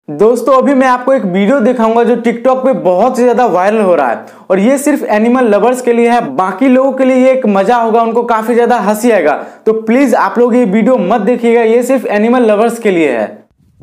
दोस्तों अभी मैं आपको एक वीडियो दिखाऊंगा जो टिकटॉक पे बहुत ज्यादा वायरल हो रहा है और ये सिर्फ एनिमल लवर्स के लिए है। बाकी लोगों के लिए ये एक मजा होगा, उनको काफी ज्यादा हंसी आएगा। तो प्लीज आप लोग ये वीडियो मत देखिएगा, ये सिर्फ एनिमल लवर्स के लिए है।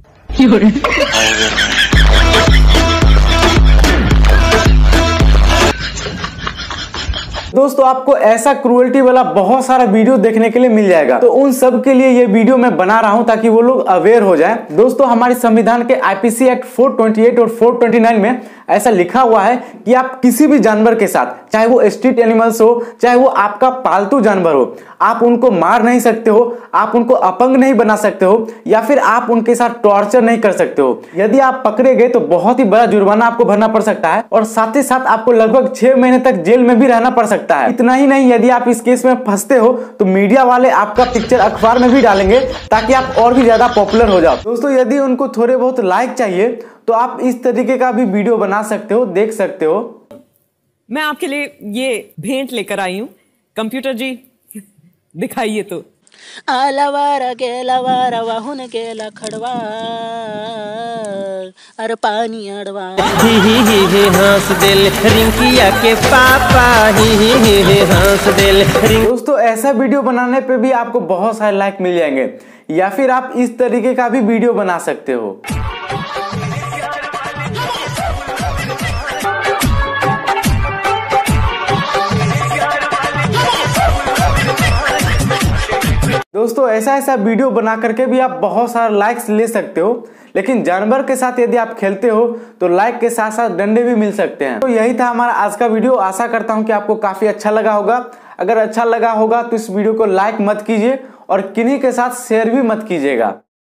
दोस्तों आपको ऐसा क्रूएल्टी वाला बहुत सारा वीडियो देखने के लिए मिल जाएगा, तो उन सब के लिए ये वीडियो मैं बना रहा हूं ताकि वो लोग अवेयर हो जाएं। दोस्तों हमारे संविधान के आईपीसी एक्ट 428 और 429 में ऐसा लिखा हुआ है कि आप किसी भी जानवर के साथ, चाहे वो स्ट्रीट एनिमल्स हो, चाहे वो आपका पालतू जानवर हो, आप उनको मार नहीं सकते हो, आप उनको अपंग नहीं बना सकते हो, या फिर आप उनके साथ टॉर्चर नहीं कर सकते हो। यदि आप पकड़े गए तो बहुत ही बड़ा जुर्माना आपको भरना पड़ सकता है और साथ ही साथ आपको लगभग 6 महीने तक जेल में भी रहना पड़ सकता है। इतना ही नहीं, यदि आप इस केस में फंसते हो तो मीडिया वाले आपका पिक्चर अखबार में भी डालेंगे ताकि आप और भी ज्यादा पॉपुलर हो जाओ। दोस्तों यदि उनको थोड़े बहुत लाइक चाहिए तो आप इस तरीके का भी वीडियो बना सकते हो, देख सकते हो। मैं आपके लिए ये भेंट लेकर आई हूँ। कंप्यूटर जी दिखाइए तो। आलावारा गेलावारा वाहुन गेला खड़वा अरे पानी अड़वा ही हंस दिल रिंकिया के पापा ही हंस दिल। दोस्तों ऐसा वीडियो बनाने पे भी आपको बहुत सारे लाइक मिल जाएंगे, या फिर आप इस तरीके का भी वीडियो बना सकते हो। दोस्तों ऐसा वीडियो बना करके भी आप बहुत सारा लाइक्स ले सकते हो, लेकिन जानवर के साथ यदि आप खेलते हो तो लाइक के साथ साथ डंडे भी मिल सकते हैं। तो यही था हमारा आज का वीडियो। आशा करता हूं कि आपको काफी अच्छा लगा होगा। अगर अच्छा लगा होगा तो इस वीडियो को लाइक मत कीजिए और किन्हीं के साथ शेयर भी मत कीजिएगा।